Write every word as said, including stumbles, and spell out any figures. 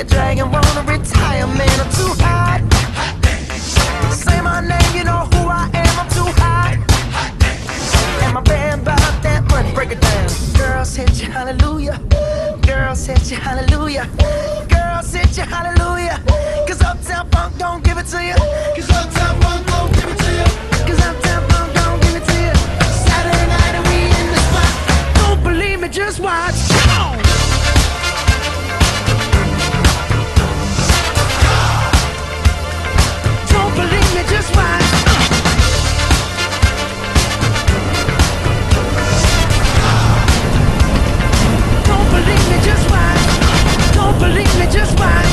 a dragon, wanna retire, man, I'm too hot. Say my name, you know who I am, I'm too hot. And my band bought that money, break it down. Girls hit you, hallelujah. Girls hit you, hallelujah. Girls hit you, hallelujah. Cause Uptown Funk don't give it to you. Cause Uptown Funk don't give it to you. Cause Uptown Funk don't give it to you. Saturday night and we in the spot. Don't believe me, just watch. Come on. Don't believe me, just watch. Don't believe me, just watch. Don't believe me, just watch.